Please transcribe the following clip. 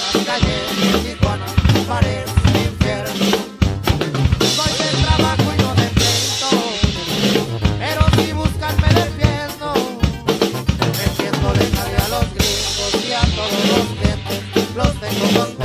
las calles de Tijuana parece un infierno. Soy de trabajo y no de pleito, pero si buscan me defiendo. Metiéndole calle a los gringos y a todos los clientes los tengo con